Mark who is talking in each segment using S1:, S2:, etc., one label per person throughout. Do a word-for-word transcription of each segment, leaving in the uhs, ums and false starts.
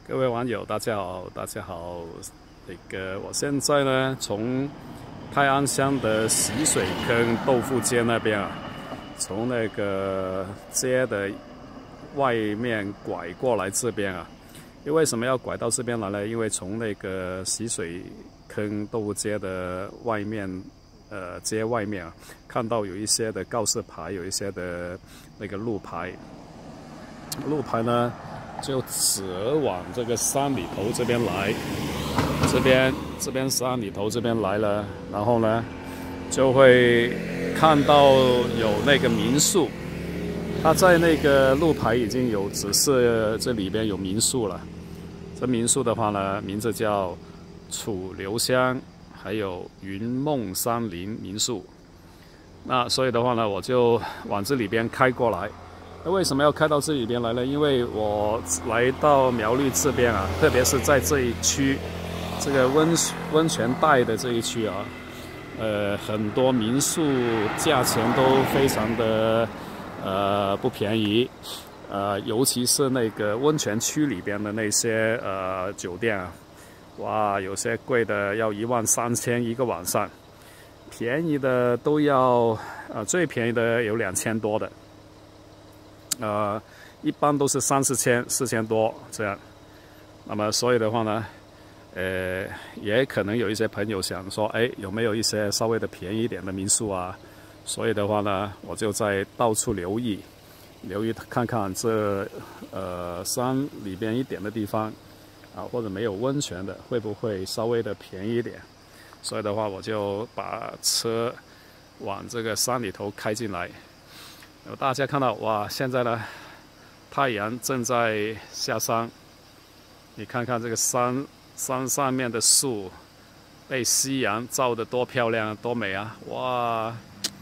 S1: 各位网友，大家好，大家好。那个，我现在呢，从泰安乡的洗水坑豆腐街那边啊，从那个街的外面拐过来这边啊。因为什么要拐到这边来呢？因为从那个洗水坑豆腐街的外面，呃，街外面啊，看到有一些的告示牌，有一些的那个路牌，路牌呢。 就指往这个山里头这边来，这边这边山里头这边来了，然后呢，就会看到有那个民宿，它在那个路牌已经有指示这里边有民宿了。这民宿的话呢，名字叫楚留香，还有云梦山林民宿。那所以的话呢，我就往这里边开过来。 那为什么要开到这里边来呢？因为我来到苗栗这边啊，特别是在这一区，这个温温泉带的这一区啊，呃，很多民宿价钱都非常的呃不便宜，呃，尤其是那个温泉区里边的那些呃酒店啊，哇，有些贵的要一万三千一个晚上，便宜的都要呃最便宜的有两千多的。 呃，一般都是三四千、四千多这样。那么，所以的话呢，呃，也可能有一些朋友想说，哎，有没有一些稍微的便宜一点的民宿啊？所以的话呢，我就在到处留意，留意看看这呃山里边一点的地方啊，或者没有温泉的，会不会稍微的便宜一点？所以的话，我就把车往这个山里头开进来。 有大家看到哇，现在呢，太阳正在下山。你看看这个山山上面的树，被夕阳照得多漂亮，多美啊！哇，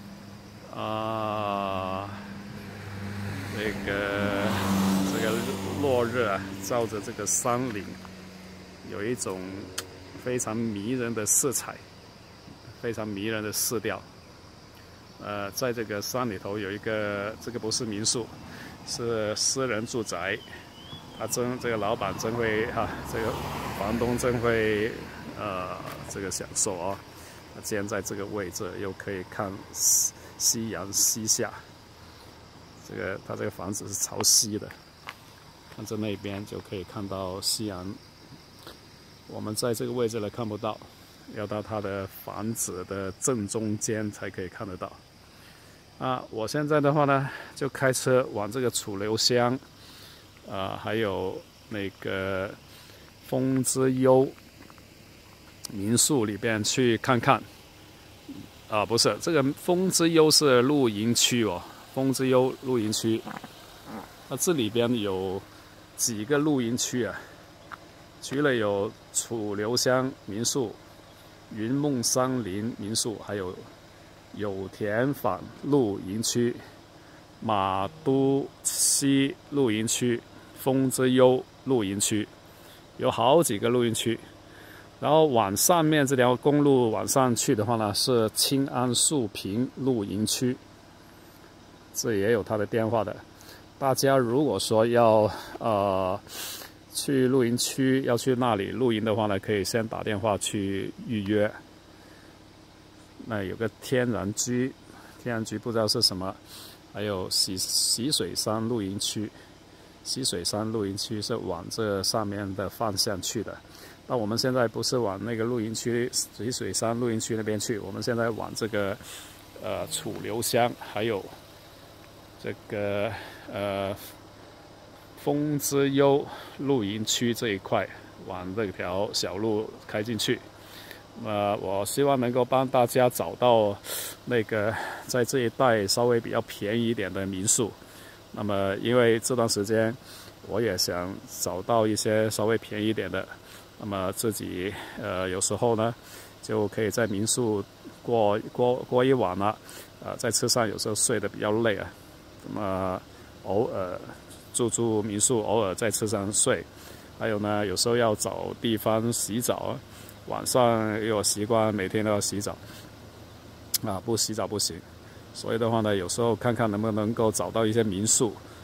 S1: 啊，这个这个落日啊，照着这个山岭，有一种非常迷人的色彩，非常迷人的色调。 呃，在这个山里头有一个，这个不是民宿，是私人住宅。他真这个老板真会哈、啊，这个房东真会呃，这个享受啊。他既然在这个位置，又可以看夕夕阳西下。这个他这个房子是朝西的，看着那边就可以看到夕阳。我们在这个位置呢看不到，要到他的房子的正中间才可以看得到。 啊，我现在的话呢，就开车往这个楚留香，啊、呃，还有那个风之幽民宿里边去看看。啊，不是，这个风之幽是露营区哦，风之幽露营区。那这里边有几个露营区啊？除了有楚留香民宿、云梦山林民宿，还有。 有田坊露营区、马都西露营区、风之幽露营区，有好几个露营区。然后往上面这条公路往上去的话呢，是清安树坪露营区，这也有他的电话的。大家如果说要呃去露营区，要去那里露营的话呢，可以先打电话去预约。 那有个天然居，天然居不知道是什么，还有洗洗水山露营区，洗水山露营区是往这上面的方向去的。那我们现在不是往那个露营区洗水山露营区那边去，我们现在往这个呃楚留香，还有这个呃风之幽露营区这一块，往这条小路开进去。 呃，我希望能够帮大家找到那个在这一带稍微比较便宜一点的民宿。那么，因为这段时间我也想找到一些稍微便宜一点的，那么自己呃有时候呢就可以在民宿过过过一晚了，啊、呃，在车上有时候睡得比较累啊，那么偶尔住住民宿，偶尔在车上睡，还有呢，有时候要找地方洗澡。 晚上有习惯每天都要洗澡，啊，不洗澡不行。所以的话呢，有时候看看能不能够找到一些民宿，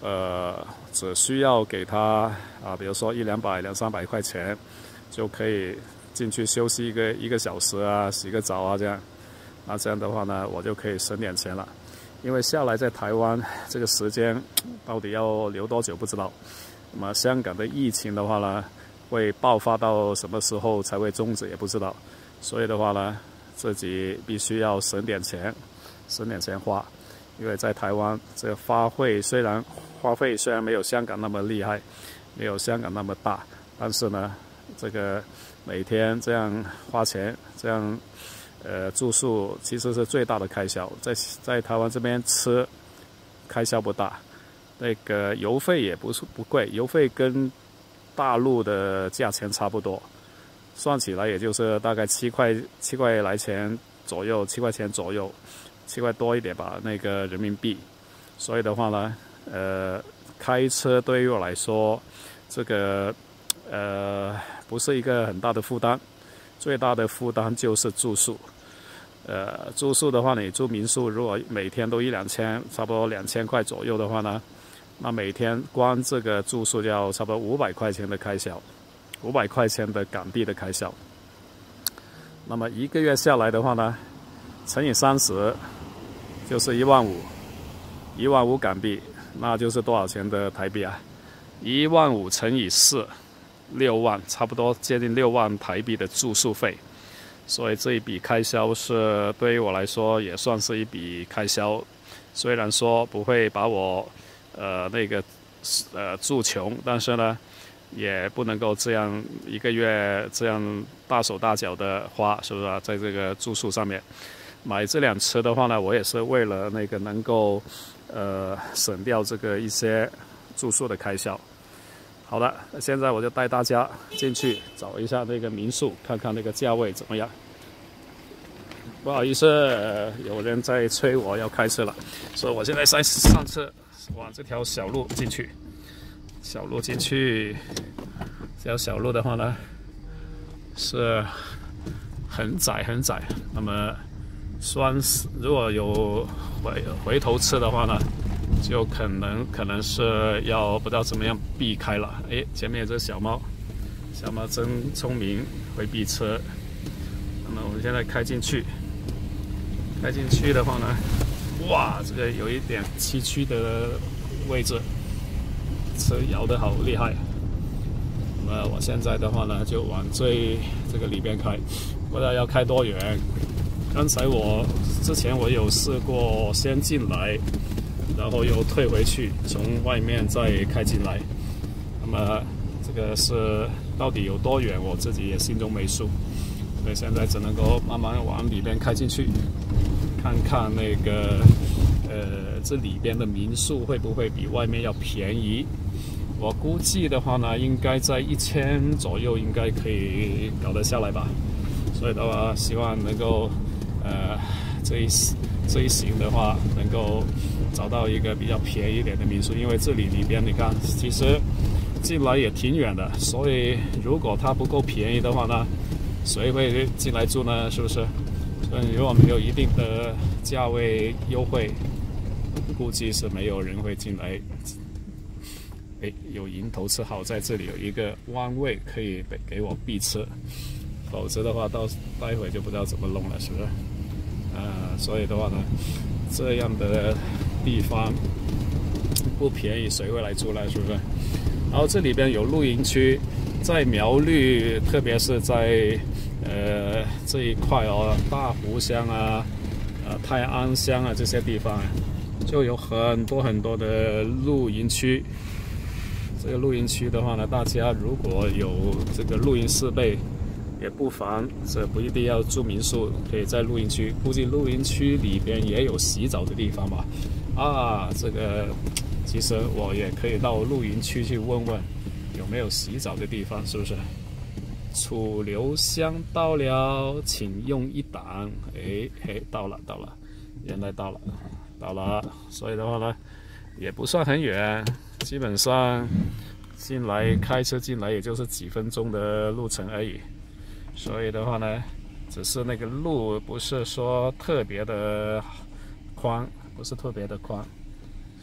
S1: 呃，只需要给他啊，比如说一两百、两三百块钱，就可以进去休息一个一个小时啊，洗个澡啊，这样。那这样的话呢，我就可以省点钱了。因为下来在台湾这个时间到底要留多久不知道。那么香港的疫情的话呢，会爆发到什么时候才会终止也不知道。所以的话呢，自己必须要省点钱，省点钱花。因为在台湾这个花费虽然花费虽然没有香港那么厉害，没有香港那么大，但是呢，这个每天这样花钱，这样呃住宿其实是最大的开销。在在台湾这边吃开销不大，那个油费也不是不贵，油费跟大陆的价钱差不多，算起来也就是大概七块七块来钱左右，七块钱左右。七块多一点吧，那个人民币。所以的话呢，呃，开车对于我来说，这个呃不是一个很大的负担。最大的负担就是住宿。呃，住宿的话，你住民宿，如果每天都一两千，差不多两千块左右的话呢，那每天光这个住宿就要差不多五百块钱的开销，五百块钱的港币的开销。那么一个月下来的话呢，乘以三十。就是一万五，一万五港币，那就是多少钱的台币啊？一万五乘以四，六万，差不多接近六万台币的住宿费。所以这一笔开销是对于我来说也算是一笔开销。虽然说不会把我呃那个呃住穷，但是呢，也不能够这样一个月这样大手大脚的花，是不是啊？在这个住宿上面。买这辆车的话呢，我也是为了那个能够，呃，省掉这个一些住宿的开销。好的，现在我就带大家进去找一下那个民宿，看看那个价位怎么样。不好意思，呃、有人在催我要开车了，所以我现在在上车，往这条小路进去。小路进去，这条小路的话呢，是很窄很窄，那么。算是如果有回回头车的话呢，就可能可能是要不知道怎么样避开了。哎，前面有只小猫，小猫真聪明，会避车。那么我们现在开进去，开进去的话呢，哇，这个有一点崎岖的位置，车摇得好厉害。那么我现在的话呢，就往最这个里边开，不知道要开多远。刚才我之前我有试过先进来，然后又退回去，从外面再开进来。那么这个是到底有多远，我自己也心中没数，所以现在只能够慢慢往里边开进去，看看那个呃这里边的民宿会不会比外面要便宜。我估计的话呢，应该在一千左右，应该可以搞得下来吧。所以的话，希望能够。呃，这一这一行的话，能够找到一个比较便宜一点的民宿，因为这里里边你看，其实进来也挺远的，所以如果它不够便宜的话呢，谁会进来住呢？是不是？所以如果没有一定的价位优惠，估计是没有人会进来。哎，有迎头车，好在这里有一个弯位可以给我避车。否则的话，到待会就不知道怎么弄了，是不是？呃，所以的话呢，这样的地方不便宜，谁会来住呢？是不是？然后这里边有露营区，在苗栗，特别是在呃这一块哦，大湖乡啊、呃泰安乡啊这些地方，就有很多很多的露营区。这个露营区的话呢，大家如果有这个露营设备，也不妨，这不一定要住民宿，可以在露营区。估计露营区里边也有洗澡的地方吧。啊，这个其实我也可以到露营区去问问有没有洗澡的地方，是不是？楚留香到了，请用一档。哎嘿，到了到了，原来到了到了。所以的话呢，也不算很远，基本上进来开车进来也就是几分钟的路程而已。所以的话呢，只是那个路不是说特别的宽，不是特别的宽，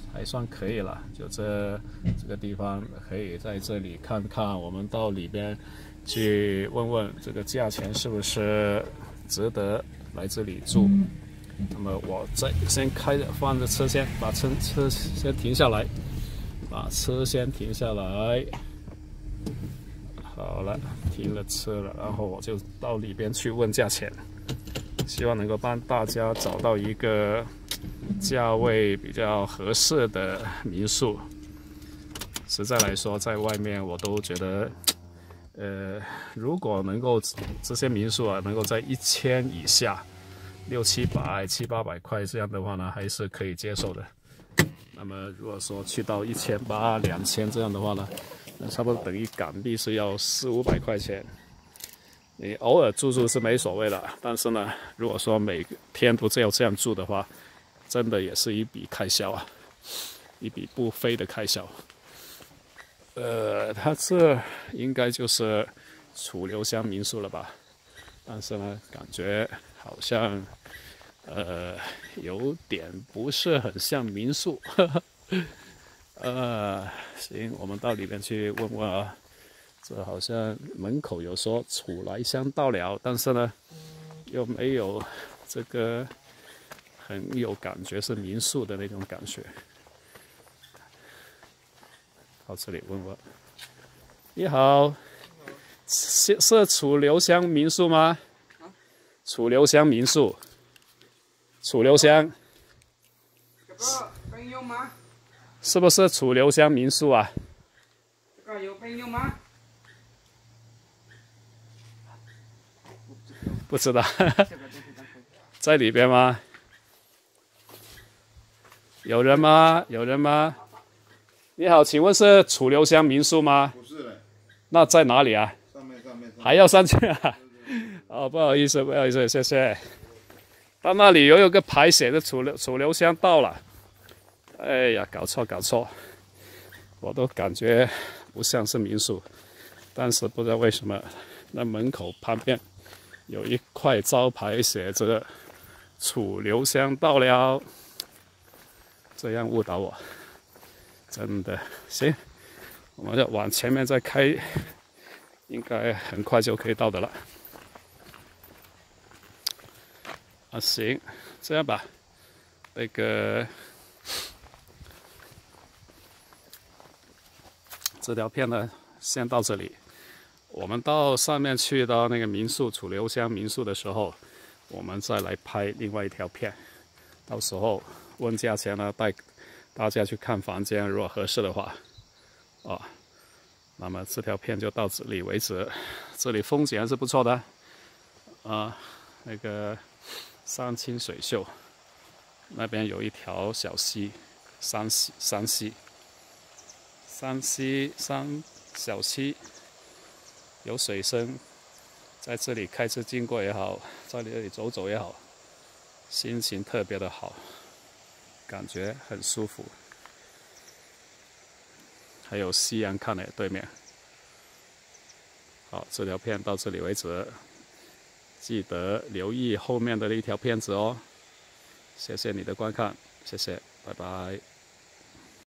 S1: 还算可以了。就这这个地方可以在这里看看，我们到里边去问问这个价钱是不是值得来这里住。那么我再先开着放着车先，把车车先停下来，把车先停下来。好了，停了车了，然后我就到里边去问价钱，希望能够帮大家找到一个价位比较合适的民宿。实在来说，在外面我都觉得，呃，如果能够这些民宿啊，能够在一千以下，六七百、七八百块这样的话呢，还是可以接受的。那么如果说去到一千八、两千这样的话呢，那差不多等于港币是要四五百块钱。你偶尔住住是没所谓的，但是呢，如果说每天都这样这样住的话，真的也是一笔开销啊，一笔不菲的开销。呃，它这应该就是楚留香民宿了吧？但是呢，感觉好像呃有点不是很像民宿。呵呵呃，行，我们到里面去问问啊。这好像门口有说楚来香到了，但是呢，又没有这个很有感觉是民宿的那种感觉。到这里问问，你好，是是楚留香民宿吗？楚留香民宿，楚留香。
S2: 这个朋友吗？
S1: 是不是楚留香民宿啊？
S2: 这个有朋友吗？
S1: 不知道，在里边吗？有人吗？有人吗？你好，请问是楚留香民宿吗？
S3: 不是嘞。
S1: 那在哪里啊？
S3: 上面上面。
S1: 还要上去啊？哦，不好意思，不好意思，谢谢。到那里有有个牌写的楚留楚留香到了。哎呀，搞错搞错，我都感觉不像是民宿，但是不知道为什么，那门口旁边有一块招牌写着“楚留香到了”，这样误导我，真的行，我们就往前面再开，应该很快就可以到的了。啊，行，这样吧，那个。这条片呢，先到这里。我们到上面去到那个民宿楚留香民宿的时候，我们再来拍另外一条片。到时候问价钱呢，带大家去看房间，如果合适的话，啊，那么这条片就到这里为止。这里风景还是不错的，啊，那个山清水秀，那边有一条小溪，山溪山溪。山溪山小溪有水声，在这里开车经过也好，在这里走走也好，心情特别的好，感觉很舒服。还有夕阳看的对面。好，这条片到这里为止，记得留意后面的一条片子哦。谢谢你的观看，谢谢，拜拜。